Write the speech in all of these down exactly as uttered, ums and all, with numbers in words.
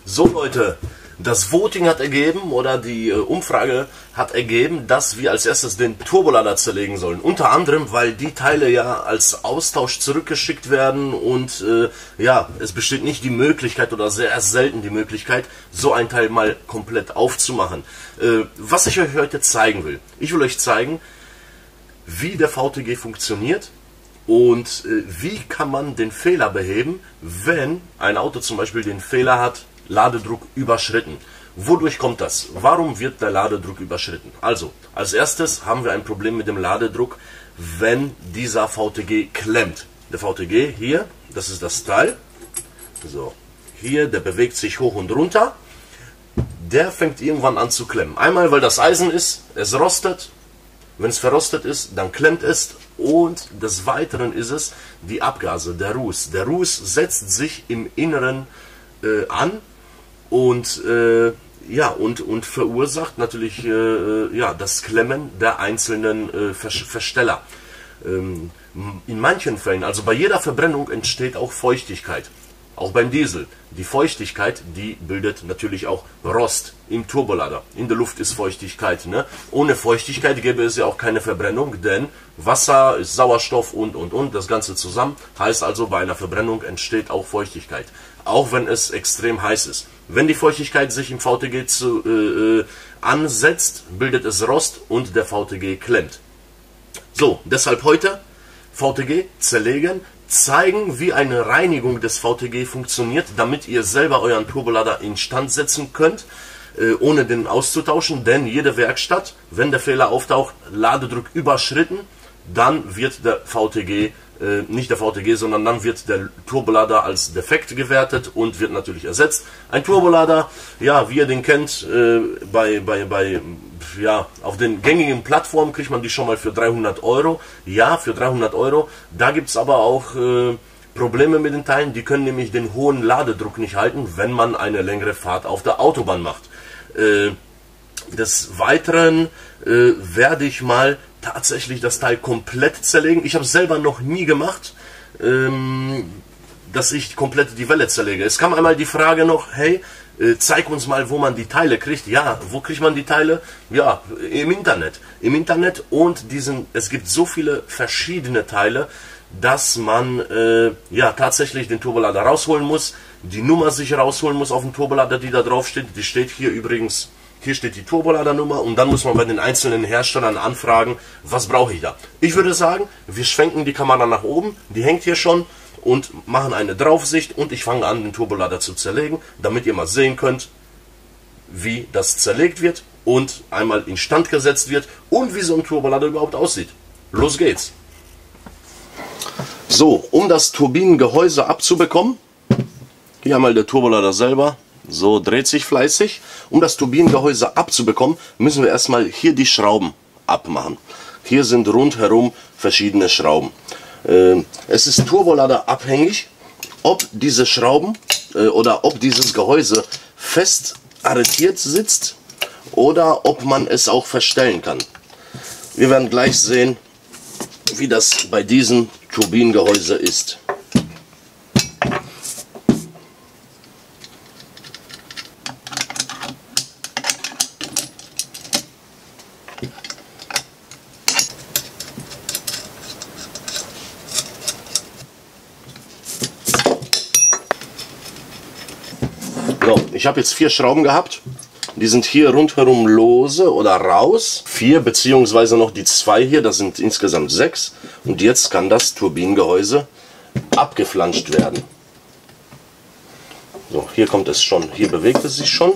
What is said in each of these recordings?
So Leute, das Voting hat ergeben, oder die äh, Umfrage hat ergeben, dass wir als erstes den Turbolader zerlegen sollen. Unter anderem, weil die Teile ja als Austausch zurückgeschickt werden und äh, ja, es besteht nicht die Möglichkeit oder sehr selten die Möglichkeit, so ein Teil mal komplett aufzumachen. Äh, was ich euch heute zeigen will, ich will euch zeigen, wie der V T G funktioniert und äh, wie kann man den Fehler beheben, wenn ein Auto zum Beispiel den Fehler hat, Ladedruck überschritten. Wodurch kommt das? Warum wird der Ladedruck überschritten? Also, als erstes haben wir ein Problem mit dem Ladedruck, wenn dieser V T G klemmt. Der V T G hier, das ist das Teil, so, hier, der bewegt sich hoch und runter, der fängt irgendwann an zu klemmen. Einmal, weil das Eisen ist, es rostet, wenn es verrostet ist, dann klemmt es, und des Weiteren ist es die Abgase, der Ruß. Der Ruß setzt sich im Inneren äh, an, und äh, ja und und verursacht natürlich äh, ja das Klemmen der einzelnen äh, Versteller. Ähm, in manchen Fällen, also bei jeder Verbrennung, entsteht auch Feuchtigkeit, auch beim Diesel. Die Feuchtigkeit, die bildet natürlich auch Rost im Turbolader. In der Luft ist Feuchtigkeit, ne? Ohne Feuchtigkeit gäbe es ja auch keine Verbrennung, denn Wasser ist Sauerstoff und und und das Ganze zusammen. Heißt also, bei einer Verbrennung entsteht auch Feuchtigkeit, auch wenn es extrem heiß ist. Wenn die Feuchtigkeit sich im V T G zu, äh, ansetzt, bildet es Rost und der V T G klemmt. So, deshalb heute V T G zerlegen, zeigen, wie eine Reinigung des V T G funktioniert, damit ihr selber euren Turbolader instand setzen könnt, äh, ohne den auszutauschen. Denn jede Werkstatt, wenn der Fehler auftaucht, Ladedruck überschritten, dann wird der V T G, äh, nicht der V T G, sondern dann wird der Turbolader als defekt gewertet und wird natürlich ersetzt. Ein Turbolader, ja, wie ihr den kennt, äh, bei, bei, bei, ja, auf den gängigen Plattformen kriegt man die schon mal für dreihundert Euro. Ja, für dreihundert Euro. Da gibt es aber auch äh, Probleme mit den Teilen. Die können nämlich den hohen Ladedruck nicht halten, wenn man eine längere Fahrt auf der Autobahn macht. Äh, des Weiteren äh, werde ich mal tatsächlich das Teil komplett zerlegen. Ich habe es selber noch nie gemacht, ähm, dass ich komplett die Welle zerlege. Es kam einmal die Frage noch, hey, äh, zeig uns mal, wo man die Teile kriegt. Ja, wo kriegt man die Teile? Ja, im Internet. Im Internet, und diesen, es gibt so viele verschiedene Teile, dass man äh, ja tatsächlich den Turbolader rausholen muss, die Nummer sich rausholen muss auf dem Turbolader, die da drauf steht. Die steht hier übrigens. Hier steht die Turboladernummer, und dann muss man bei den einzelnen Herstellern anfragen, was brauche ich da. Ich würde sagen, wir schwenken die Kamera nach oben, die hängt hier schon, und machen eine Draufsicht, und ich fange an, den Turbolader zu zerlegen, damit ihr mal sehen könnt, wie das zerlegt wird und einmal instand gesetzt wird und wie so ein Turbolader überhaupt aussieht. Los geht's! So, um das Turbinengehäuse abzubekommen, hier einmal der Turbolader selber. So, dreht sich fleißig. Um das Turbinengehäuse abzubekommen, müssen wir erstmal hier die Schrauben abmachen. Hier sind rundherum verschiedene Schrauben. Äh, es ist Turbolader abhängig, ob diese Schrauben äh, oder ob dieses Gehäuse fest arretiert sitzt oder ob man es auch verstellen kann. Wir werden gleich sehen, wie das bei diesem Turbinengehäuse ist. So, ich habe jetzt vier Schrauben gehabt, die sind hier rundherum lose oder raus. Vier beziehungsweise noch die zwei hier, das sind insgesamt sechs. Und jetzt kann das Turbinengehäuse abgeflanscht werden. So, hier kommt es schon, hier bewegt es sich schon.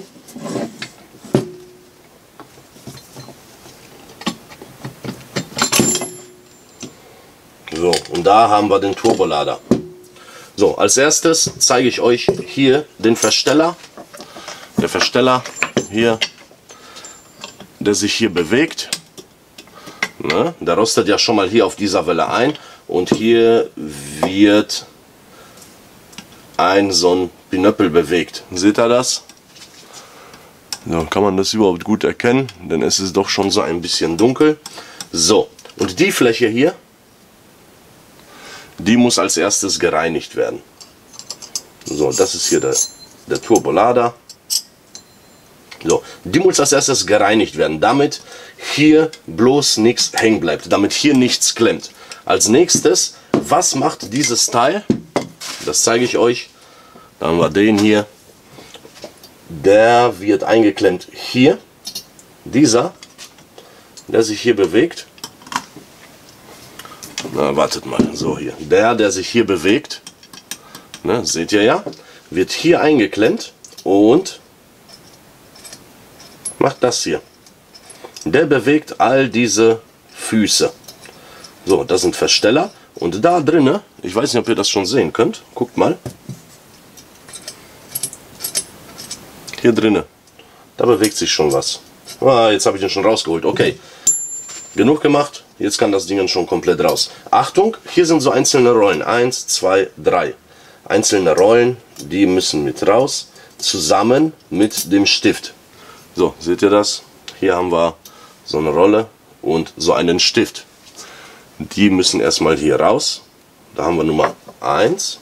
So, und da haben wir den Turbolader. So, als erstes zeige ich euch hier den Versteller. Der Versteller hier, der sich hier bewegt. Ne? Der rostet ja schon mal hier auf dieser Welle ein. Und hier wird ein so ein Pinöppel bewegt. Seht ihr das? So, kann man das überhaupt gut erkennen? Denn es ist doch schon so ein bisschen dunkel. So, und die Fläche hier, die muss als erstes gereinigt werden. So, das ist hier der der Turbolader. So, die muss als erstes gereinigt werden, damit hier bloß nichts hängen bleibt, damit hier nichts klemmt. Als nächstes, was macht dieses Teil? Das zeige ich euch. Da haben wir den hier. Der wird eingeklemmt hier. Dieser, der sich hier bewegt. Na, wartet mal, so hier. Der, der sich hier bewegt, ne, seht ihr ja, wird hier eingeklemmt und macht das hier. Der bewegt all diese Füße. So, das sind Versteller. Und da drinne, ich weiß nicht, ob ihr das schon sehen könnt, guckt mal. Hier drinne, da bewegt sich schon was. Ah, jetzt habe ich den schon rausgeholt. Okay, genug gemacht. Jetzt kann das Ding schon komplett raus. Achtung, hier sind so einzelne Rollen. Eins, zwei, drei. Einzelne Rollen, die müssen mit raus, zusammen mit dem Stift. So, seht ihr das? Hier haben wir so eine Rolle und so einen Stift. Die müssen erstmal hier raus. Da haben wir Nummer eins.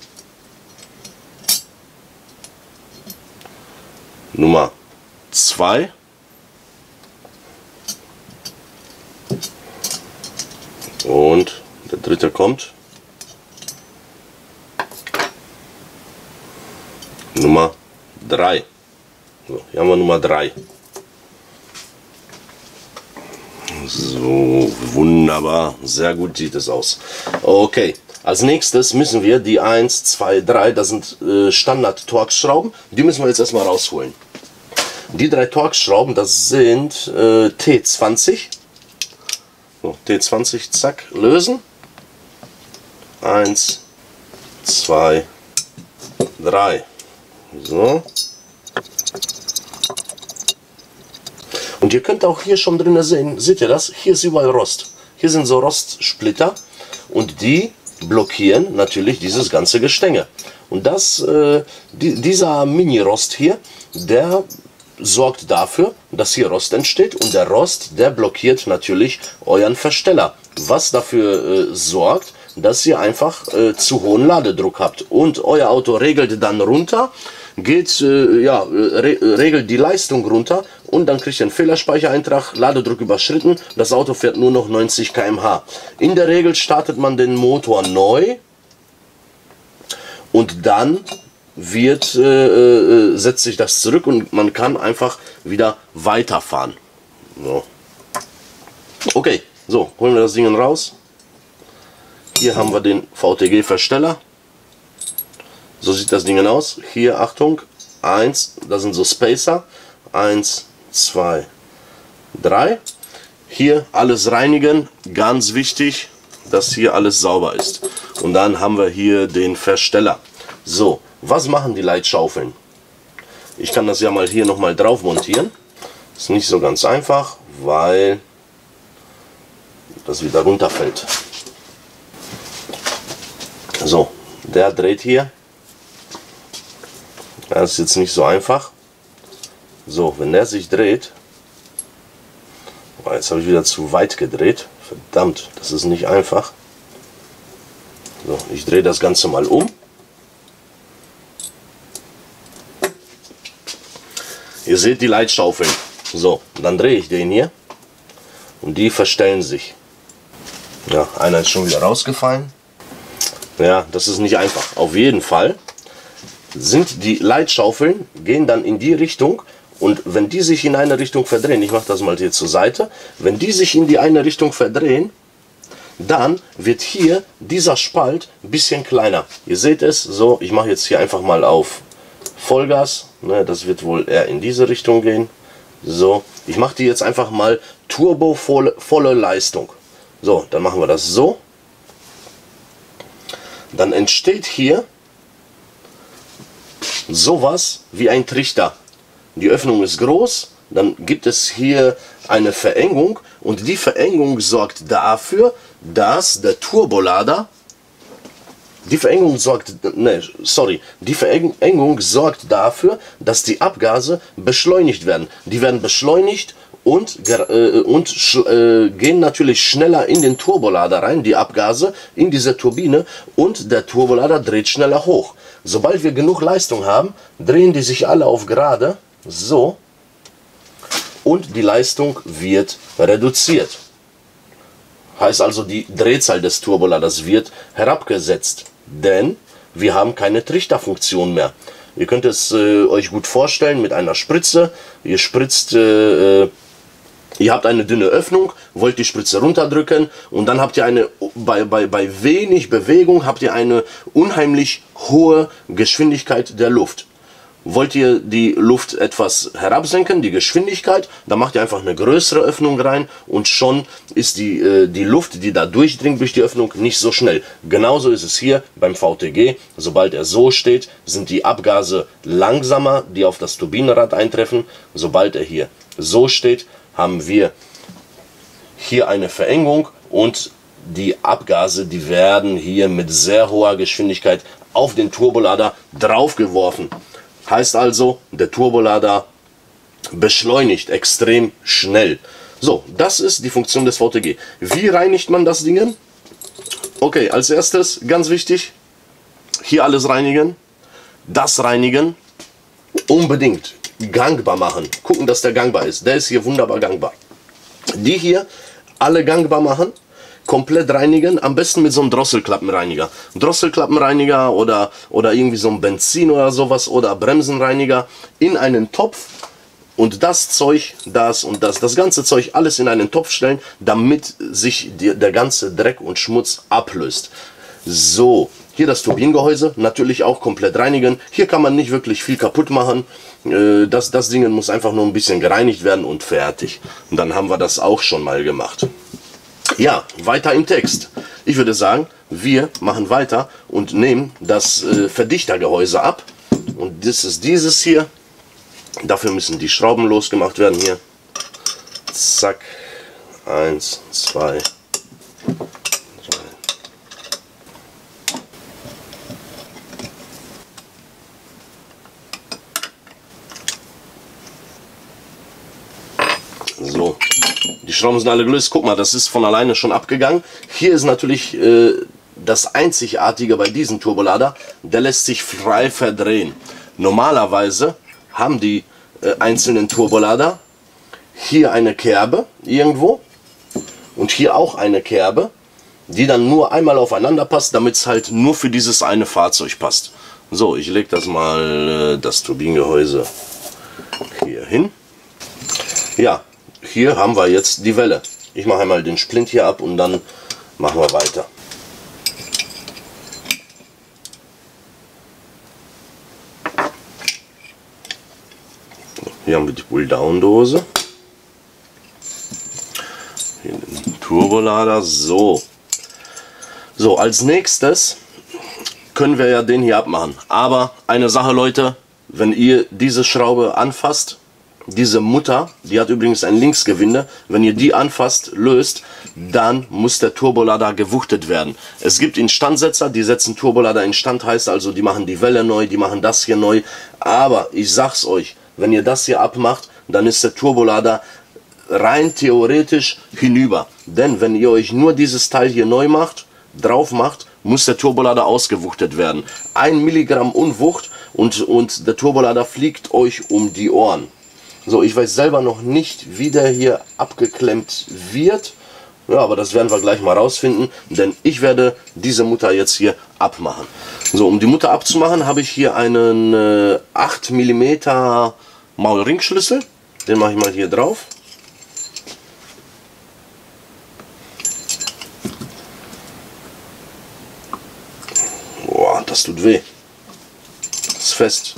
Nummer zwei. Und der dritte kommt. Nummer drei. So, hier haben wir Nummer drei. So, wunderbar. Sehr gut sieht es aus. Okay, als nächstes müssen wir die eins, zwei, drei, das sind äh, Standard-Torx-Schrauben. Die müssen wir jetzt erstmal rausholen. Die drei Torx-Schrauben, das sind äh, T zwanzig. So, T zwanzig, zack, lösen. eins, zwei, drei. So. Und ihr könnt auch hier schon drin sehen, seht ihr das? Hier ist überall Rost. Hier sind so Rostsplitter und die blockieren natürlich dieses ganze Gestänge. Und das, äh, die, dieser Mini-Rost hier, der sorgt dafür, dass hier Rost entsteht und der Rost, der blockiert natürlich euren Versteller. Was dafür äh, sorgt, dass ihr einfach äh, zu hohen Ladedruck habt und euer Auto regelt dann runter, geht, äh, ja, re regelt die Leistung runter und dann kriegt ihr einen Fehlerspeichereintrag, Ladedruck überschritten, das Auto fährt nur noch neunzig Kilometer pro Stunde. In der Regel startet man den Motor neu und dann wird, äh, setzt sich das zurück und man kann einfach wieder weiterfahren. So. Okay, so, holen wir das Ding raus. Hier haben wir den V T G-Versteller. So sieht das Ding aus. Hier, Achtung, eins, das sind so Spacer. eins, zwei, drei. Hier alles reinigen. Ganz wichtig, dass hier alles sauber ist. Und dann haben wir hier den Versteller. So, was machen die Leitschaufeln? Ich kann das ja mal hier nochmal drauf montieren. Ist nicht so ganz einfach, weil das wieder runterfällt. So, der dreht hier. Das ist jetzt nicht so einfach. So, wenn der sich dreht. Oh, jetzt habe ich wieder zu weit gedreht. Verdammt, das ist nicht einfach. So, ich drehe das Ganze mal um. Ihr seht die Leitschaufeln. So, dann drehe ich den hier. Und die verstellen sich. Ja, einer ist schon wieder rausgefallen. Ja, das ist nicht einfach. Auf jeden Fall sind die Leitschaufeln, gehen dann in die Richtung und wenn die sich in eine Richtung verdrehen, ich mache das mal hier zur Seite, wenn die sich in die eine Richtung verdrehen, dann wird hier dieser Spalt ein bisschen kleiner. Ihr seht es, so, ich mache jetzt hier einfach mal auf Vollgas, ne, das wird wohl eher in diese Richtung gehen. So, ich mache die jetzt einfach mal Turbo volle, volle Leistung. So, dann machen wir das so. Dann entsteht hier sowas wie ein Trichter. Die Öffnung ist groß, dann gibt es hier eine Verengung und die Verengung sorgt dafür, dass der Turbolader, die Verengung sorgt, ne, sorry, die Verengung sorgt dafür, dass die Abgase beschleunigt werden. Die werden beschleunigt und, äh, und äh, gehen natürlich schneller in den Turbolader rein, die Abgase, in diese Turbine und der Turbolader dreht schneller hoch. Sobald wir genug Leistung haben, drehen die sich alle auf gerade, so, und die Leistung wird reduziert. Heißt also, die Drehzahl des Turboladers wird herabgesetzt, denn wir haben keine Trichterfunktion mehr. Ihr könnt es äh, euch gut vorstellen mit einer Spritze. Ihr spritzt, äh, ihr habt eine dünne Öffnung, wollt die Spritze runterdrücken und dann habt ihr eine, bei, bei, bei wenig Bewegung habt ihr eine unheimlich hohe Geschwindigkeit der Luft. Wollt ihr die Luft etwas herabsenken, die Geschwindigkeit, dann macht ihr einfach eine größere Öffnung rein und schon ist die, äh, die Luft, die da durchdringt durch die Öffnung, nicht so schnell. Genauso ist es hier beim V T G. Sobald er so steht, sind die Abgase langsamer, die auf das Turbinenrad eintreffen. Sobald er hier so steht, haben wir hier eine Verengung und die Abgase, die werden hier mit sehr hoher Geschwindigkeit auf den Turbolader draufgeworfen. Heißt also, der Turbolader beschleunigt extrem schnell. So, das ist die Funktion des V T G. Wie reinigt man das Ding? Okay, als erstes, ganz wichtig, hier alles reinigen, das reinigen, unbedingt gangbar machen. Gucken, dass der gangbar ist. Der ist hier wunderbar gangbar. Die hier alle gangbar machen. Komplett reinigen, am besten mit so einem Drosselklappenreiniger. Drosselklappenreiniger oder, oder irgendwie so ein Benzin oder sowas oder Bremsenreiniger in einen Topf und das Zeug, das und das, das ganze Zeug alles in einen Topf stellen, damit sich die, der ganze Dreck und Schmutz ablöst. So, hier das Turbinengehäuse, natürlich auch komplett reinigen. Hier kann man nicht wirklich viel kaputt machen. Das, das Ding muss einfach nur ein bisschen gereinigt werden und fertig. Und dann haben wir das auch schon mal gemacht. Ja, weiter im Text. Ich würde sagen, wir machen weiter und nehmen das äh, Verdichtergehäuse ab. Und das ist dieses hier. Dafür müssen die Schrauben losgemacht werden hier. Zack. Eins, zwei, drei. So. Die Schrauben sind alle gelöst. Guck mal, das ist von alleine schon abgegangen. Hier ist natürlich äh, das Einzigartige bei diesem Turbolader. Der lässt sich frei verdrehen. Normalerweise haben die äh, einzelnen Turbolader hier eine Kerbe irgendwo und hier auch eine Kerbe, die dann nur einmal aufeinander passt, damit es halt nur für dieses eine Fahrzeug passt. So, ich lege das mal, äh, das Turbinengehäuse hier hin. Ja. Hier haben wir jetzt die Welle. Ich mache einmal den Splint hier ab und dann machen wir weiter. Hier haben wir die Pull-Down-Dose. Hier den Turbolader. So. So, als nächstes können wir ja den hier abmachen. Aber eine Sache, Leute, wenn ihr diese Schraube anfasst, diese Mutter, die hat übrigens ein Linksgewinde, wenn ihr die anfasst, löst, dann muss der Turbolader gewuchtet werden. Es gibt Instandsetzer, die setzen Turbolader instand, heißt also, die machen die Welle neu, die machen das hier neu. Aber ich sag's euch, wenn ihr das hier abmacht, dann ist der Turbolader rein theoretisch hinüber. Denn wenn ihr euch nur dieses Teil hier neu macht, drauf macht, muss der Turbolader ausgewuchtet werden. Ein Milligramm Unwucht und, und der Turbolader fliegt euch um die Ohren. So, ich weiß selber noch nicht, wie der hier abgeklemmt wird. Ja, aber das werden wir gleich mal rausfinden, denn ich werde diese Mutter jetzt hier abmachen. So, um die Mutter abzumachen, habe ich hier einen äh, acht Millimeter Maulringschlüssel. Den mache ich mal hier drauf. Boah, das tut weh. Das ist fest.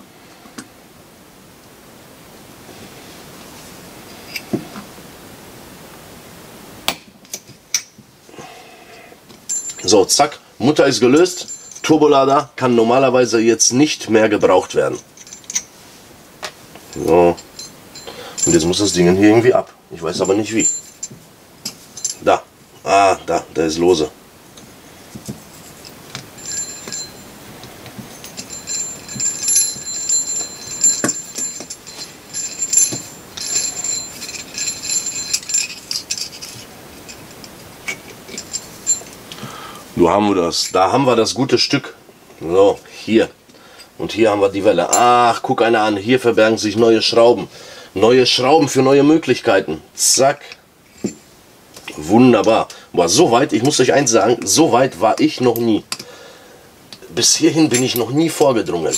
So, zack, Mutter ist gelöst. Turbolader kann normalerweise jetzt nicht mehr gebraucht werden. So. Und jetzt muss das Ding hier irgendwie ab. Ich weiß aber nicht wie. Da. Ah, da, da ist lose. Du haben wir das. Da haben wir das gute Stück. So, hier. Und hier haben wir die Welle. Ach, guck einer an, hier verbergen sich neue Schrauben. Neue Schrauben für neue Möglichkeiten. Zack. Wunderbar. Boah, so weit, ich muss euch eins sagen, so weit war ich noch nie. Bis hierhin bin ich noch nie vorgedrungen.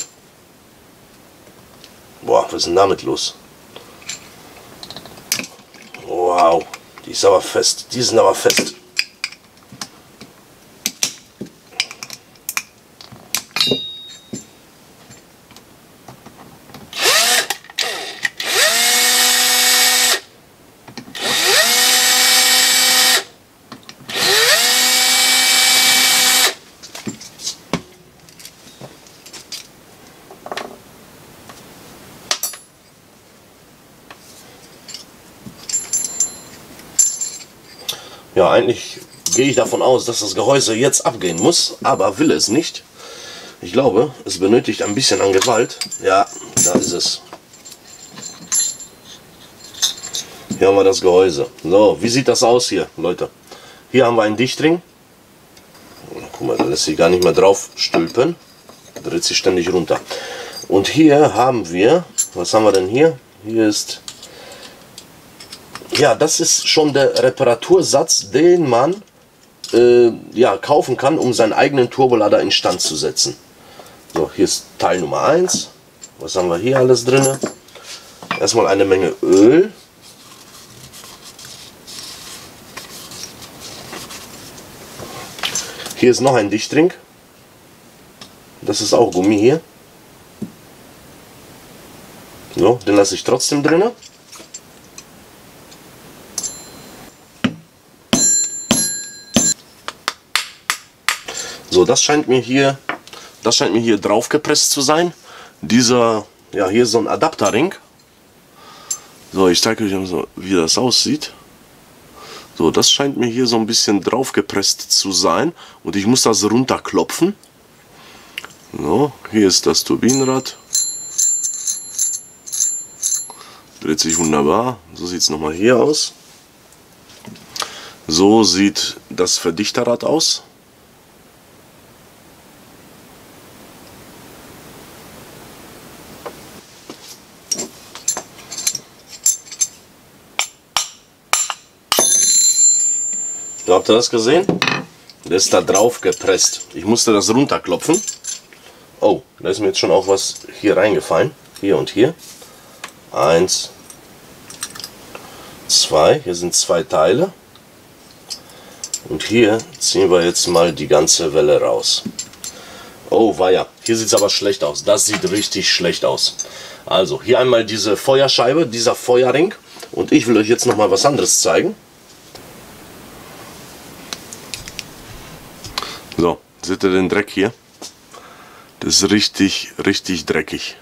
Boah, was ist denn damit los? Wow, die ist aber fest. Die sind aber fest. Ja, eigentlich gehe ich davon aus, dass das Gehäuse jetzt abgehen muss, aber will es nicht. Ich glaube, es benötigt ein bisschen an Gewalt. Ja, da ist es. Hier haben wir das Gehäuse. So, wie sieht das aus hier, Leute? Hier haben wir einen Dichtring. Guck mal, da lässt sich gar nicht mehr drauf stülpen. Dreht sich ständig runter. Und hier haben wir, was haben wir denn hier? Hier ist... Ja, das ist schon der Reparatursatz, den man äh, ja, kaufen kann, um seinen eigenen Turbolader instand zu setzen. So, hier ist Teil Nummer eins. Was haben wir hier alles drin? Erstmal eine Menge Öl. Hier ist noch ein Dichtring. Das ist auch Gummi hier. So, den lasse ich trotzdem drin. So, das scheint mir hier, das scheint mir hier drauf gepresst zu sein. Dieser, ja, hier ist so ein Adapterring. So, ich zeige euch so, wie das aussieht. So, das scheint mir hier so ein bisschen drauf gepresst zu sein und ich muss das runterklopfen. So, hier ist das Turbinenrad. Dreht sich wunderbar. So sieht es nochmal hier aus. So sieht das Verdichterrad aus. So, habt ihr das gesehen? Der ist da drauf gepresst. Ich musste das runterklopfen. Oh, da ist mir jetzt schon auch was hier reingefallen. Hier und hier. Eins, zwei. Hier sind zwei Teile. Und hier ziehen wir jetzt mal die ganze Welle raus. Oh weia, hier sieht es aber schlecht aus. Das sieht richtig schlecht aus. Also hier einmal diese Feuerscheibe, dieser Feuerring. Und ich will euch jetzt noch mal was anderes zeigen. So, seht ihr den Dreck hier? Das ist richtig, richtig dreckig.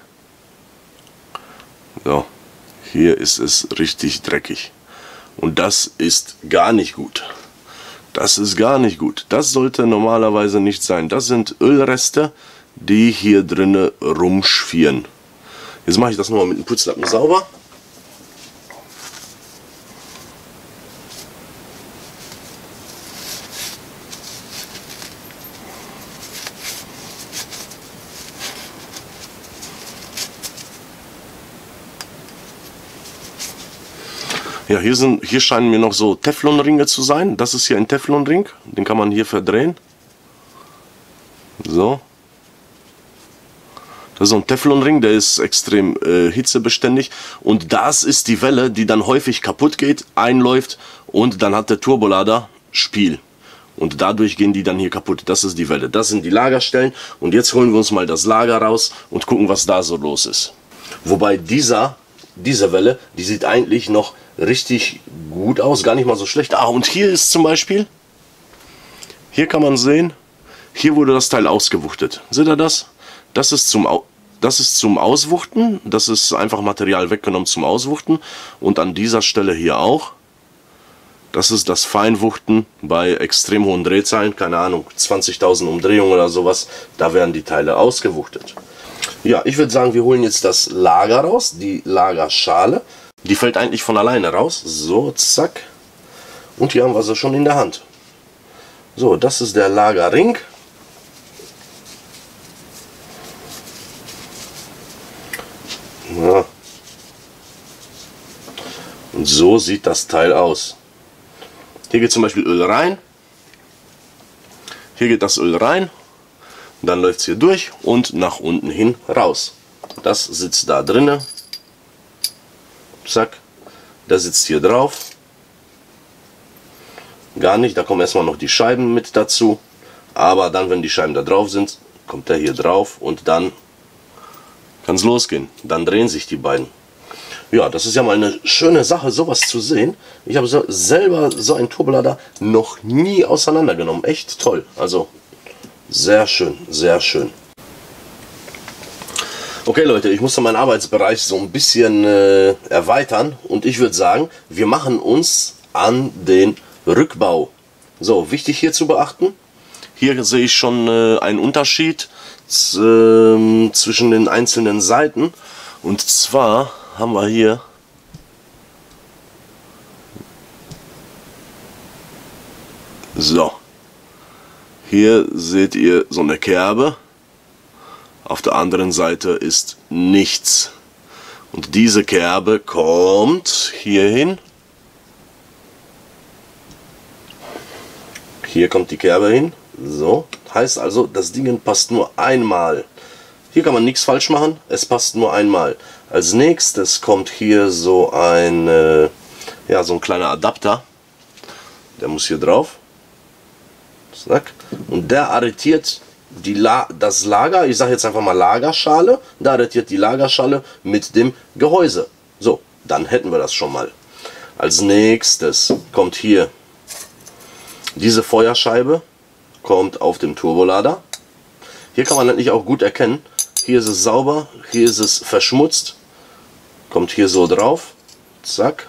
So, hier ist es richtig dreckig. Und das ist gar nicht gut. Das ist gar nicht gut. Das sollte normalerweise nicht sein. Das sind Ölreste, die hier drinnen rumschwirren. Jetzt mache ich das nochmal mit dem Putzlappen sauber. Ja, hier, sind, hier scheinen mir noch so Teflonringe zu sein. Das ist hier ein Teflonring. Den kann man hier verdrehen. So. Das ist so ein Teflonring, der ist extrem äh, hitzebeständig. Und das ist die Welle, die dann häufig kaputt geht, einläuft und dann hat der Turbolader Spiel. Und dadurch gehen die dann hier kaputt. Das ist die Welle. Das sind die Lagerstellen. Und jetzt holen wir uns mal das Lager raus und gucken, was da so los ist. Wobei dieser, diese Welle, die sieht eigentlich noch richtig gut aus, gar nicht mal so schlecht. Ah, und hier ist zum Beispiel, hier kann man sehen, hier wurde das Teil ausgewuchtet. Seht ihr das? Das ist zum, das ist zum Auswuchten, das ist einfach Material weggenommen zum Auswuchten. Und an dieser Stelle hier auch, das ist das Feinwuchten bei extrem hohen Drehzahlen, keine Ahnung, zwanzigtausend Umdrehungen oder sowas, da werden die Teile ausgewuchtet. Ja, ich würde sagen, wir holen jetzt das Lager raus, die Lagerschale. Die fällt eigentlich von alleine raus. So, zack. Und hier haben wir sie schon in der Hand. So, das ist der Lagerring. Und so sieht das Teil aus. Hier geht zum Beispiel Öl rein. Hier geht das Öl rein. Dann läuft es hier durch und nach unten hin raus. Das sitzt da drinne. Zack. Der sitzt hier drauf. Gar nicht, da kommen erstmal noch die Scheiben mit dazu. Aber dann, wenn die Scheiben da drauf sind, kommt der hier drauf und dann kann es losgehen. Dann drehen sich die beiden. Ja, das ist ja mal eine schöne Sache, sowas zu sehen. Ich habe so, selber so einen Turbolader noch nie auseinandergenommen. Echt toll. Also sehr schön, sehr schön. Okay Leute, ich musste meinen Arbeitsbereich so ein bisschen äh, erweitern. Und ich würde sagen, wir machen uns an den Rückbau. So, wichtig hier zu beachten. Hier sehe ich schon äh, einen Unterschied äh, zwischen den einzelnen Seiten. Und zwar haben wir hier so, hier seht ihr so eine Kerbe, auf der anderen Seite ist nichts und diese Kerbe kommt hier hin, hier kommt die Kerbe hin, so, heißt also, das Ding passt nur einmal. Hier kann man nichts falsch machen, es passt nur einmal. Als nächstes kommt hier so ein, äh, ja, so ein kleiner Adapter. Der muss hier drauf. Zack. Und der arretiert die La das Lager, ich sage jetzt einfach mal Lagerschale. Der arretiert die Lagerschale mit dem Gehäuse. So, dann hätten wir das schon mal. Als nächstes kommt hier diese Feuerscheibe, kommt auf dem Turbolader. Hier kann man eigentlich auch gut erkennen, hier ist es sauber, hier ist es verschmutzt. Kommt hier so drauf. Zack.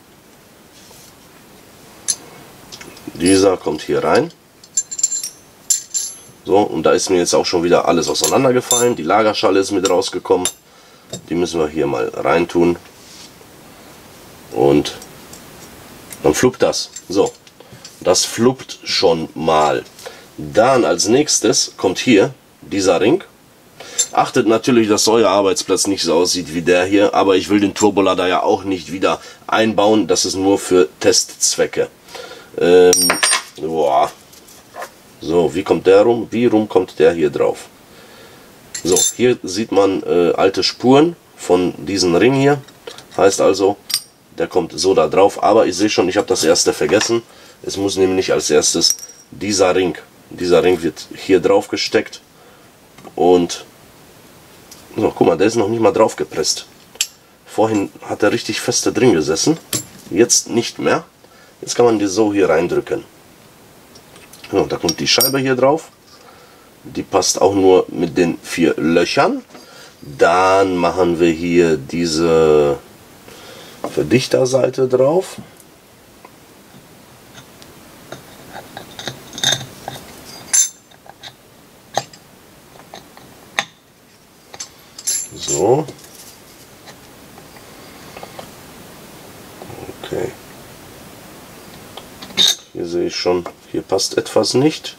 Dieser kommt hier rein. So, und da ist mir jetzt auch schon wieder alles auseinandergefallen. Die Lagerschale ist mit rausgekommen. Die müssen wir hier mal rein tun. Und dann fluppt das. So, das fluppt schon mal. Dann als nächstes kommt hier dieser Ring. Achtet natürlich, dass euer Arbeitsplatz nicht so aussieht wie der hier, aber ich will den Turbolader ja auch nicht wieder einbauen, das ist nur für Testzwecke. Ähm, boah. So, wie kommt der rum? Wie rum kommt der hier drauf? So, hier sieht man äh, alte Spuren von diesem Ring hier, heißt also, der kommt so da drauf, aber ich sehe schon, ich habe das erste vergessen. Es muss nämlich als erstes dieser Ring, dieser Ring wird hier drauf gesteckt und so, guck mal, der ist noch nicht mal drauf gepresst. Vorhin hat er richtig feste drin gesessen. Jetzt nicht mehr. Jetzt kann man die so hier reindrücken. So, da kommt die Scheibe hier drauf. Die passt auch nur mit den vier Löchern. Dann machen wir hier diese Verdichterseite drauf. So. Okay. Hier sehe ich schon, hier passt etwas nicht.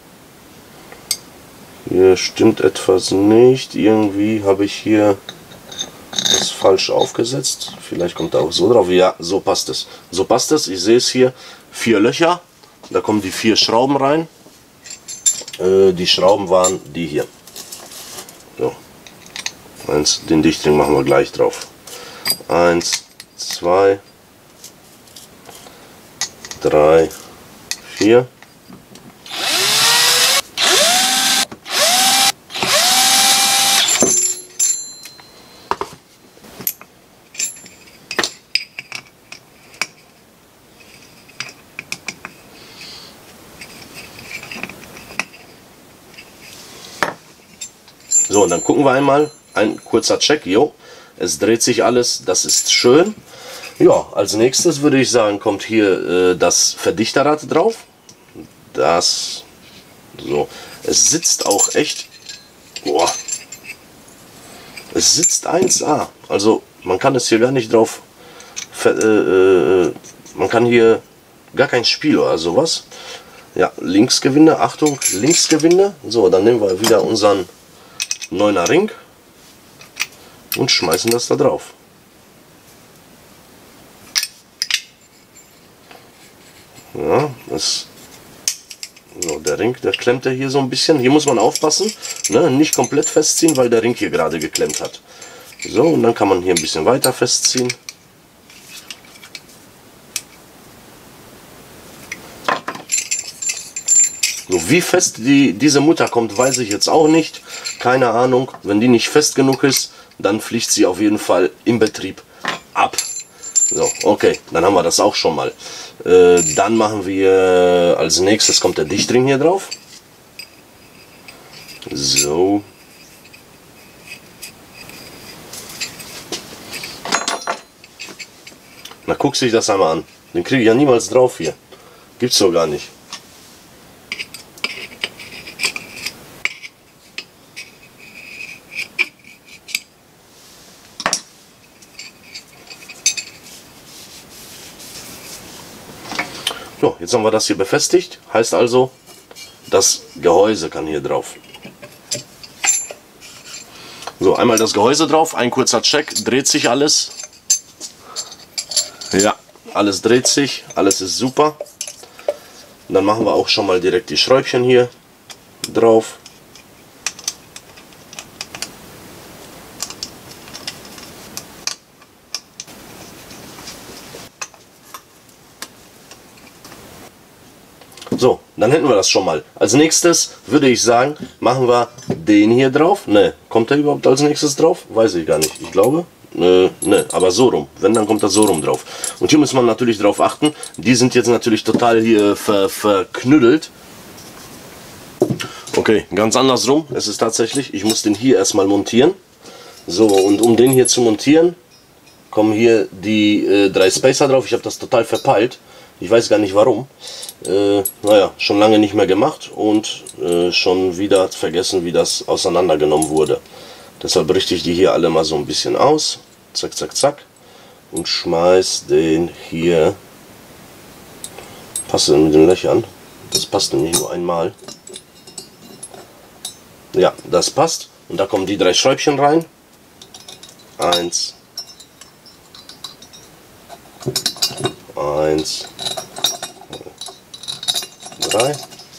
Hier stimmt etwas nicht. Irgendwie habe ich hier das falsch aufgesetzt. Vielleicht kommt er auch so drauf. Ja, so passt es. So passt es. Ich sehe es hier. Vier Löcher. Da kommen die vier Schrauben rein. Äh, die Schrauben waren die hier. So. Eins, den Dichtring machen wir gleich drauf. Eins, zwei, drei, vier. So, und dann gucken wir einmal. Ein kurzer Check, jo, es dreht sich alles, das ist schön. Ja, als nächstes würde ich sagen, kommt hier äh, das Verdichterrad drauf. Das, so, es sitzt auch echt, boah, es sitzt eins A. Also man kann es hier gar nicht drauf, ver, äh, äh, man kann hier gar kein Spiel oder sowas. Ja, Linksgewinde, Achtung, Linksgewinde. So, dann nehmen wir wieder unseren neuner Ring und schmeißen das da drauf. Ja, das, so, der Ring, der klemmt ja hier so ein bisschen. Hier muss man aufpassen, ne? Nicht komplett festziehen, weil der Ring hier gerade geklemmt hat. So, und dann kann man hier ein bisschen weiter festziehen. So, wie fest die, diese Mutter kommt, weiß ich jetzt auch nicht. Keine Ahnung. Wenn die nicht fest genug ist, dann fliegt sie auf jeden Fall im Betrieb ab. So, okay, dann haben wir das auch schon mal. Äh, dann machen wir, als nächstes kommt der Dichtring hier drauf. So. Na, guck sich das einmal an. Den kriege ich ja niemals drauf hier. Gibt's doch gar nicht. So, jetzt haben wir das hier befestigt. Heißt also, das Gehäuse kann hier drauf. So, einmal das Gehäuse drauf, ein kurzer Check, dreht sich alles. Ja, alles dreht sich, alles ist super. Dann machen wir auch schon mal direkt die Schräubchen hier drauf. So, dann hätten wir das schon mal. Als nächstes würde ich sagen, machen wir den hier drauf. Ne, kommt der überhaupt als nächstes drauf? Weiß ich gar nicht. Ich glaube, ne, ne, aber so rum. Wenn, dann kommt das so rum drauf. Und hier muss man natürlich drauf achten. Die sind jetzt natürlich total hier ver, verknüttelt. Okay, ganz andersrum. Es ist tatsächlich, ich muss den hier erstmal montieren. So, und um den hier zu montieren, kommen hier die äh, drei Spacer drauf. Ich habe das total verpeilt. Ich weiß gar nicht warum. Äh, naja, schon lange nicht mehr gemacht und äh, schon wieder vergessen, wie das auseinandergenommen wurde. Deshalb richte ich die hier alle mal so ein bisschen aus. Zack, zack, zack. Und schmeiß den hier. Passt denn mit den Löchern? Das passt nämlich nur einmal. Ja, das passt. Und da kommen die drei Schräubchen rein. Eins. Eins. Drei.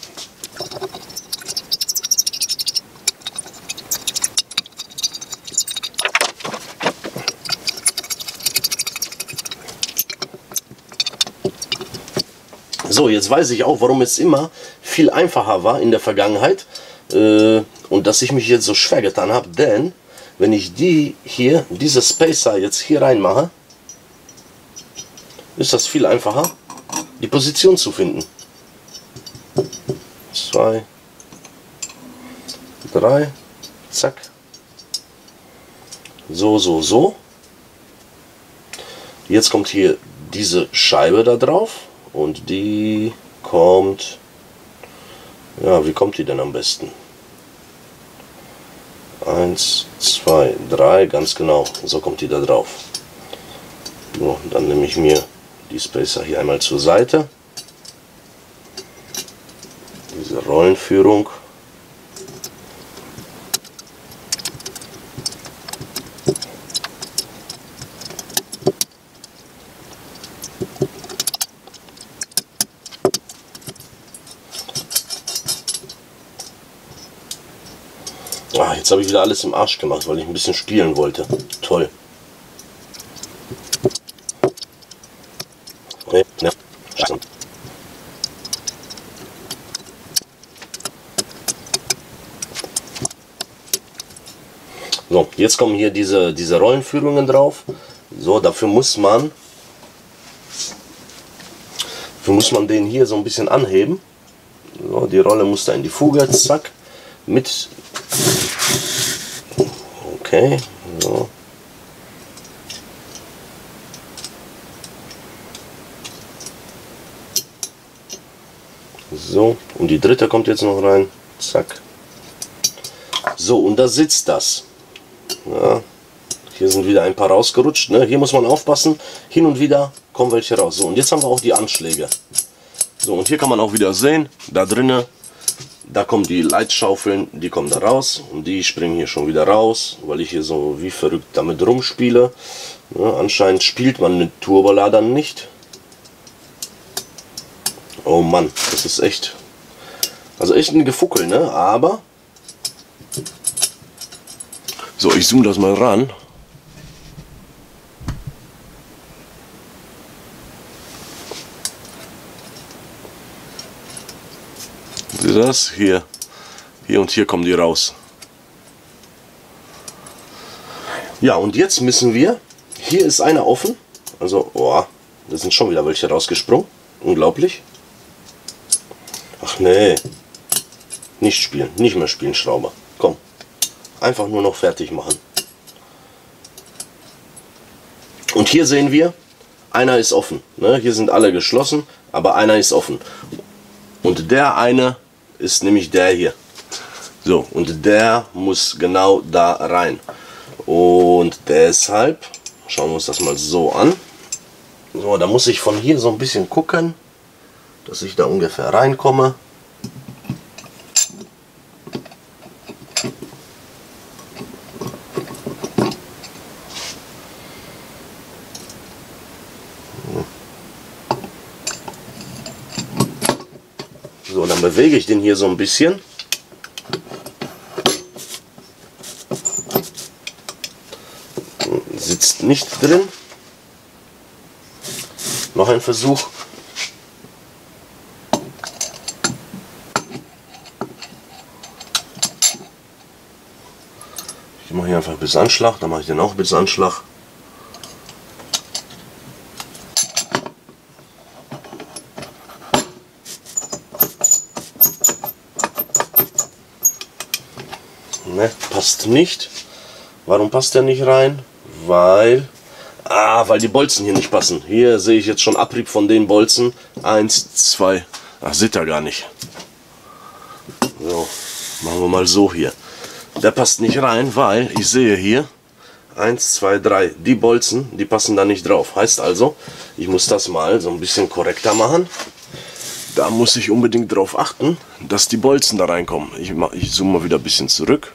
So, jetzt weiß ich auch, warum es immer viel einfacher war in der Vergangenheit äh, und dass ich mich jetzt so schwer getan habe, denn wenn ich die hier, diese Spacer jetzt hier reinmache, ist das viel einfacher, die Position zu finden. Zwei, drei, zack. So, so, so. Jetzt kommt hier diese Scheibe da drauf und die kommt, ja, wie kommt die denn am besten? Eins, zwei, drei, ganz genau, so kommt die da drauf. So, dann nehme ich mir die Spacer hier einmal zur Seite. Diese Rollenführung. Ah, jetzt habe ich wieder alles im Arsch gemacht, weil ich ein bisschen spielen wollte. Toll. Okay, ja. So, jetzt kommen hier diese, diese Rollenführungen drauf. So, dafür muss man dafür muss man den hier so ein bisschen anheben. So, die Rolle muss da in die Fuge, zack, mit. Okay, so. So, und die dritte kommt jetzt noch rein, zack. So, und da sitzt das. Ja, hier sind wieder ein paar rausgerutscht. Ne? Hier muss man aufpassen. Hin und wieder kommen welche raus. So, und jetzt haben wir auch die Anschläge. So, und hier kann man auch wieder sehen, da drinnen, da kommen die Leitschaufeln, die kommen da raus. Und die springen hier schon wieder raus, weil ich hier so wie verrückt damit rumspiele. Ja, anscheinend spielt man mit Turboladern nicht. Oh Mann, das ist echt, also echt ein Gefuckel, ne? Aber so, ich zoome das mal ran. Seht ihr das? Hier, hier und hier kommen die raus. Ja, und jetzt müssen wir, hier ist einer offen, also, oh, da sind schon wieder welche rausgesprungen, unglaublich. Ach nee, nicht spielen, nicht mehr spielen, Schrauber, komm, einfach nur noch fertig machen. Und hier sehen wir, einer ist offen, ne? Hier sind alle geschlossen, aber einer ist offen. Und der eine ist nämlich der hier. So, und der muss genau da rein. Und deshalb schauen wir uns das mal so an. So, da muss ich von hier so ein bisschen gucken, dass ich da ungefähr reinkomme. So, dann bewege ich den hier so ein bisschen. Sitzt nicht drin. Noch ein Versuch. Ich mache hier einfach bis Anschlag, dann mache ich den auch bis Anschlag. Ne, passt nicht. Warum passt der nicht rein? Weil, ah, weil die Bolzen hier nicht passen. Hier sehe ich jetzt schon Abrieb von den Bolzen. Eins, zwei, ach, seht ihr gar nicht. So, machen wir mal so hier. Der passt nicht rein, weil ich sehe hier eins, zwei, drei. Die Bolzen, die passen da nicht drauf. Heißt also, ich muss das mal so ein bisschen korrekter machen. Da muss ich unbedingt darauf achten, dass die Bolzen da reinkommen. Ich, ich zoome mal wieder ein bisschen zurück.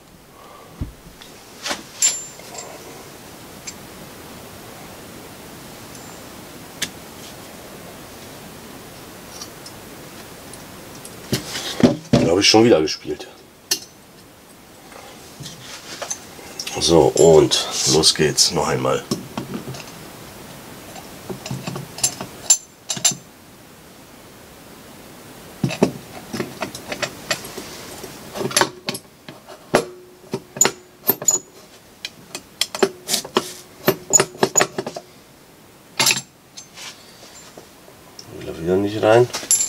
Habe ich schon wieder gespielt. So, und los geht's noch einmal. Wieder nicht rein.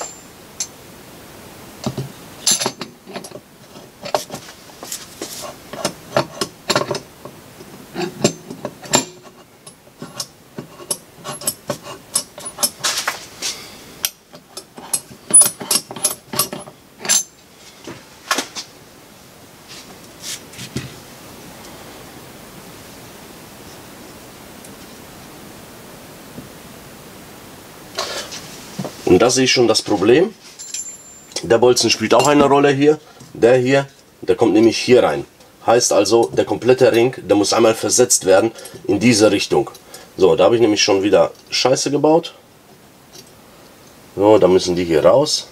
Und da sehe ich schon das Problem. Der Bolzen spielt auch eine Rolle hier. Der hier, der kommt nämlich hier rein. Heißt also, der komplette Ring, der muss einmal versetzt werden in diese Richtung. So, da habe ich nämlich schon wieder Scheiße gebaut. So, da müssen die hier raus.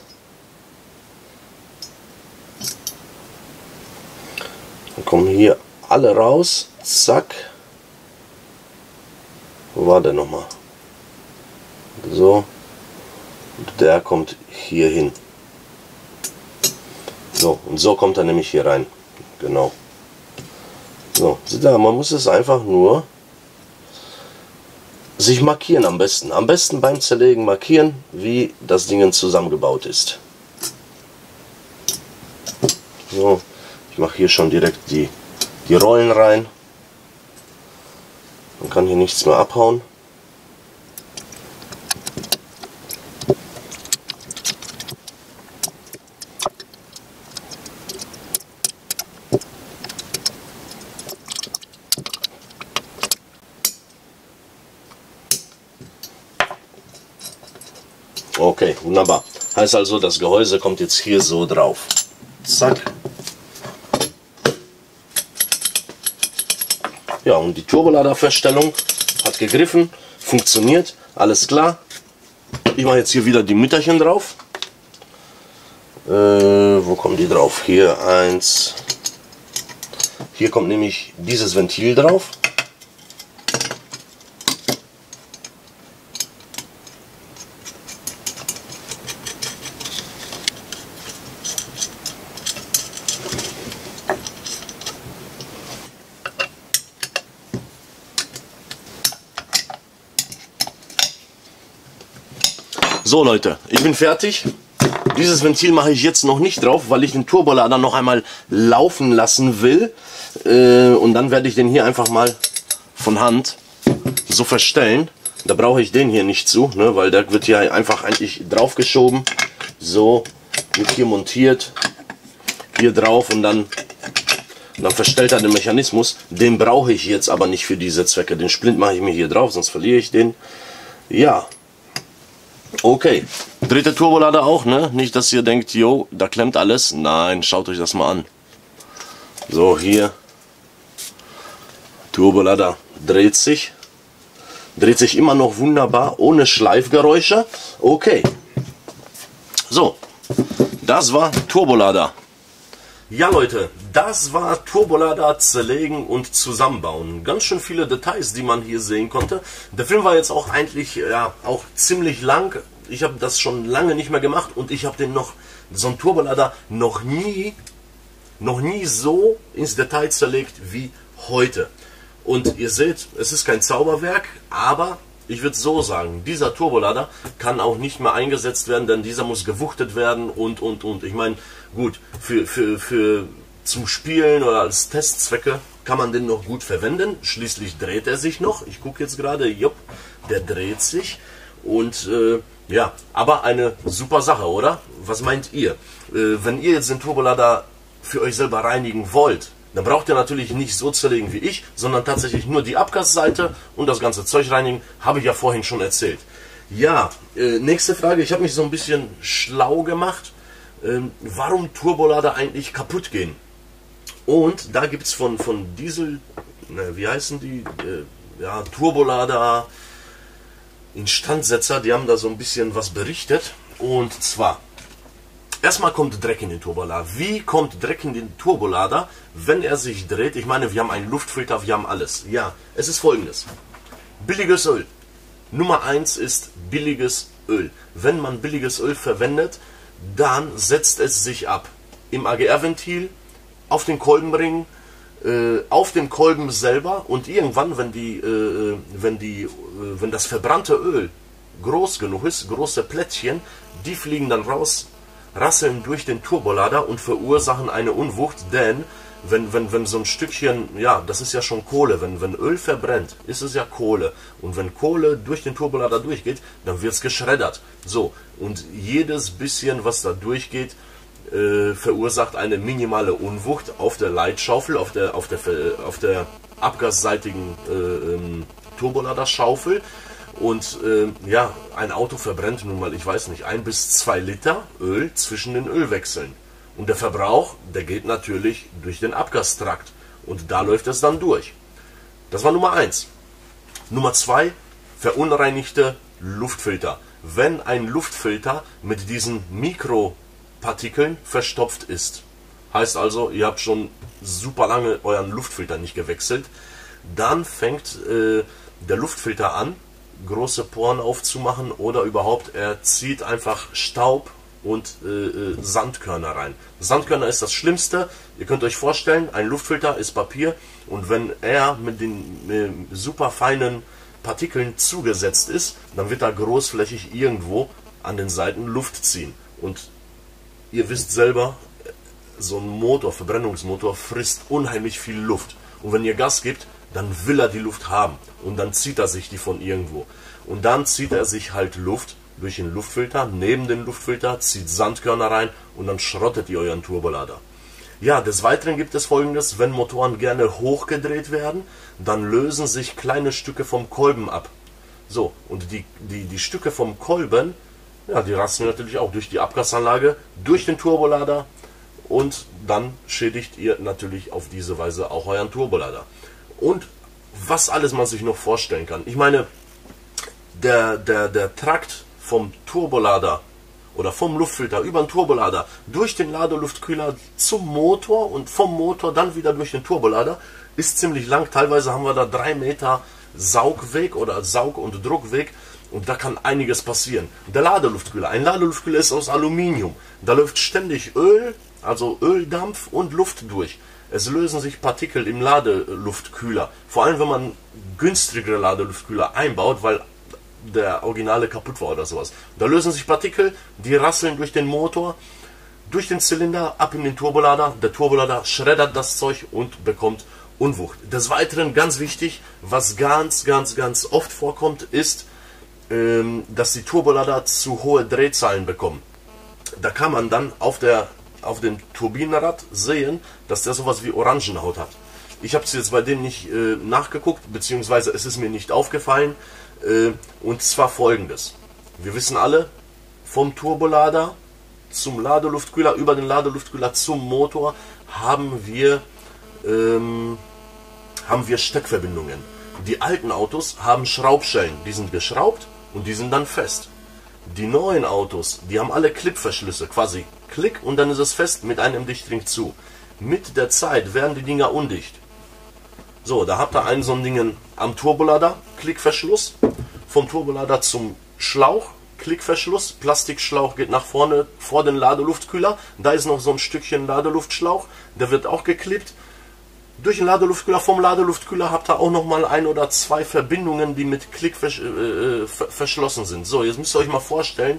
Dann kommen hier alle raus. Zack. Wo war der nochmal? So. Der kommt hier hin. So, und so kommt er nämlich hier rein. Genau. So, seht ihr, man muss es einfach nur sich markieren am besten. Am besten beim Zerlegen markieren, wie das Ding zusammengebaut ist. So, ich mache hier schon direkt die, die Rollen rein. Man kann hier nichts mehr abhauen. Okay, wunderbar. Heißt also, das Gehäuse kommt jetzt hier so drauf. Zack. Ja, und die Turboladerverstellung hat gegriffen, funktioniert, alles klar. Ich mache jetzt hier wieder die Mütterchen drauf. Äh, wo kommen die drauf? Hier eins. Hier kommt nämlich dieses Ventil drauf. So Leute, ich bin fertig. Dieses Ventil mache ich jetzt noch nicht drauf, weil ich den Turbolader noch einmal laufen lassen will. Äh, und dann werde ich den hier einfach mal von Hand so verstellen. Da brauche ich den hier nicht zu, ne, weil der wird hier einfach eigentlich drauf geschoben. So, wird hier montiert, hier drauf und dann, dann verstellt er den Mechanismus. Den brauche ich jetzt aber nicht für diese Zwecke. Den Splint mache ich mir hier drauf, sonst verliere ich den. Ja. Okay, dritte Turbolader auch, ne? Nicht, dass ihr denkt, jo, da klemmt alles. Nein, schaut euch das mal an. So, hier. Turbolader dreht sich. Dreht sich immer noch wunderbar, ohne Schleifgeräusche. Okay. So, das war Turbolader. Ja Leute, das war Turbolader zerlegen und zusammenbauen. Ganz schön viele Details, die man hier sehen konnte. Der Film war jetzt auch eigentlich ja, auch ziemlich lang. Ich habe das schon lange nicht mehr gemacht und ich habe den noch, so einen Turbolader noch nie, noch nie so ins Detail zerlegt wie heute. Und ihr seht, es ist kein Zauberwerk, aber ich würde so sagen, dieser Turbolader kann auch nicht mehr eingesetzt werden, denn dieser muss gewuchtet werden und, und, und. Ich meine, gut, für, für, für zum Spielen oder als Testzwecke kann man den noch gut verwenden. Schließlich dreht er sich noch. Ich gucke jetzt gerade, jupp, der dreht sich. Und äh, ja, aber eine super Sache, oder? Was meint ihr? Äh, wenn ihr jetzt den Turbolader für euch selber reinigen wollt, dann braucht ihr natürlich nicht so zerlegen wie ich, sondern tatsächlich nur die Abgasseite und das ganze Zeug reinigen, habe ich ja vorhin schon erzählt. Ja, äh, nächste Frage, ich habe mich so ein bisschen schlau gemacht, äh, warum Turbolader eigentlich kaputt gehen. Und da gibt es von, von Diesel, na, wie heißen die, äh, ja, Turbolader, Instandsetzer, die haben da so ein bisschen was berichtet. Und zwar, erstmal kommt Dreck in den Turbolader. Wie kommt Dreck in den Turbolader, wenn er sich dreht? Ich meine, wir haben einen Luftfilter, wir haben alles. Ja, es ist folgendes. Billiges Öl. Nummer eins ist billiges Öl. Wenn man billiges Öl verwendet, dann setzt es sich ab. Im A G R-Ventil, auf den Kolbenring, äh, auf dem Kolben selber und irgendwann, wenn, die, äh, wenn, die, äh, wenn das verbrannte Öl groß genug ist, große Plättchen, die fliegen dann raus, rasseln durch den Turbolader und verursachen eine Unwucht, denn wenn, wenn, wenn so ein Stückchen, ja, das ist ja schon Kohle, wenn, wenn Öl verbrennt, ist es ja Kohle. Und wenn Kohle durch den Turbolader durchgeht, dann wird es geschreddert. So, und jedes bisschen, was da durchgeht, äh, verursacht eine minimale Unwucht auf der Leitschaufel, auf der, auf der, auf der abgasseitigen äh, ähm, Turboladerschaufel. Und äh, ja, ein Auto verbrennt nun mal, ich weiß nicht, ein bis zwei Liter Öl zwischen den Ölwechseln. Und der Verbrauch, der geht natürlich durch den Abgastrakt. Und da läuft es dann durch. Das war Nummer eins. Nummer zwei, verunreinigte Luftfilter. Wenn ein Luftfilter mit diesen Mikropartikeln verstopft ist, heißt also, ihr habt schon super lange euren Luftfilter nicht gewechselt, dann fängt äh, der Luftfilter an, große Poren aufzumachen oder überhaupt er zieht einfach Staub und äh, Sandkörner rein. Sandkörner ist das Schlimmste. Ihr könnt euch vorstellen, ein Luftfilter ist Papier und wenn er mit den äh, super feinen Partikeln zugesetzt ist, dann wird er großflächig irgendwo an den Seiten Luft ziehen. Und ihr wisst selber, so ein Motor, Verbrennungsmotor, frisst unheimlich viel Luft. Und wenn ihr Gas gebt, dann will er die Luft haben und dann zieht er sich die von irgendwo. Und dann zieht er sich halt Luft durch den Luftfilter, neben den Luftfilter, zieht Sandkörner rein und dann schrottet ihr euren Turbolader. Ja, des Weiteren gibt es Folgendes, wenn Motoren gerne hochgedreht werden, dann lösen sich kleine Stücke vom Kolben ab. So, und die, die, die Stücke vom Kolben, ja, die rasten natürlich auch durch die Abgasanlage, durch den Turbolader und dann schädigt ihr natürlich auf diese Weise auch euren Turbolader. Und was alles man sich noch vorstellen kann. Ich meine, der, der, der Trakt vom Turbolader oder vom Luftfilter über den Turbolader durch den Ladeluftkühler zum Motor und vom Motor dann wieder durch den Turbolader ist ziemlich lang. Teilweise haben wir da drei Meter Saugweg oder Saug- und Druckweg und da kann einiges passieren. Der Ladeluftkühler, ein Ladeluftkühler ist aus Aluminium. Da läuft ständig Öl, also Öldampf und Luft durch. Es lösen sich Partikel im Ladeluftkühler. Vor allem, wenn man günstigere Ladeluftkühler einbaut, weil der Originale kaputt war oder sowas. Da lösen sich Partikel, die rasseln durch den Motor, durch den Zylinder, ab in den Turbolader. Der Turbolader schreddert das Zeug und bekommt Unwucht. Des Weiteren, ganz wichtig, was ganz, ganz, ganz oft vorkommt, ist, ähm, dass die Turbolader zu hohe Drehzahlen bekommen. Da kann man dann auf der auf dem Turbinenrad sehen, dass der sowas wie Orangenhaut hat. Ich habe es jetzt bei dem nicht äh, nachgeguckt, beziehungsweise es ist mir nicht aufgefallen. Äh, und zwar folgendes. Wir wissen alle, vom Turbolader zum Ladeluftkühler, über den Ladeluftkühler zum Motor haben wir, ähm, haben wir Steckverbindungen. Die alten Autos haben Schraubschellen, die sind geschraubt und die sind dann fest. Die neuen Autos, die haben alle Klickverschlüsse, quasi Klick und dann ist es fest mit einem Dichtring zu. Mit der Zeit werden die Dinger undicht. So, da habt ihr einen so ein Ding am Turbolader, Klickverschluss, vom Turbolader zum Schlauch, Klickverschluss, Plastikschlauch geht nach vorne vor den Ladeluftkühler, da ist noch so ein Stückchen Ladeluftschlauch, der wird auch geklippt. Durch den Ladeluftkühler, vom Ladeluftkühler habt ihr auch noch mal ein oder zwei Verbindungen, die mit Klick vers äh, verschlossen sind. So, jetzt müsst ihr euch mal vorstellen,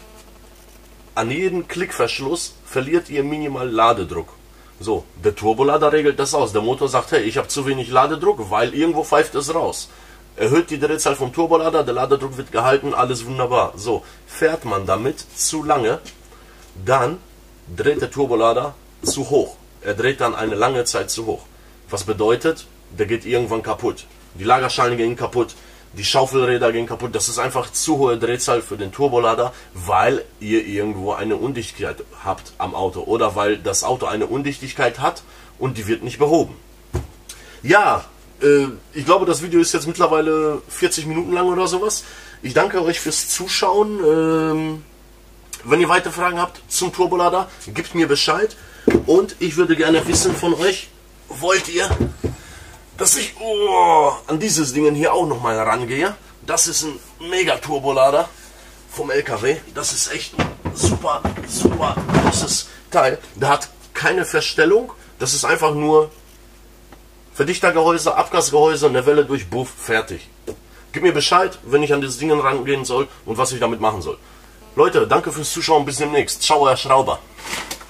an jedem Klickverschluss verliert ihr minimal Ladedruck. So, der Turbolader regelt das aus. Der Motor sagt, hey, ich habe zu wenig Ladedruck, weil irgendwo pfeift es raus. Erhöht die Drehzahl vom Turbolader, der Ladedruck wird gehalten, alles wunderbar. So, fährt man damit zu lange, dann dreht der Turbolader zu hoch. Er dreht dann eine lange Zeit zu hoch. Was bedeutet, der geht irgendwann kaputt. Die Lagerschalen gehen kaputt, die Schaufelräder gehen kaputt. Das ist einfach zu hohe Drehzahl für den Turbolader, weil ihr irgendwo eine Undichtigkeit habt am Auto. Oder weil das Auto eine Undichtigkeit hat und die wird nicht behoben. Ja, äh, ich glaube, das Video ist jetzt mittlerweile vierzig Minuten lang oder sowas. Ich danke euch fürs Zuschauen. Ähm, wenn ihr weitere Fragen habt zum Turbolader, gebt mir Bescheid. Und ich würde gerne wissen von euch, wollt ihr, dass ich oh, an dieses Ding hier auch nochmal rangehe? Das ist ein Mega-Turbolader vom L K W. Das ist echt ein super, super großes Teil. Der hat keine Verstellung. Das ist einfach nur Verdichtergehäuse, Abgasgehäuse, eine Welle durch, buff, fertig. Gib mir Bescheid, wenn ich an dieses Ding rangehen soll und was ich damit machen soll. Leute, danke fürs Zuschauen. Bis demnächst. Ciao, euer Schrauber.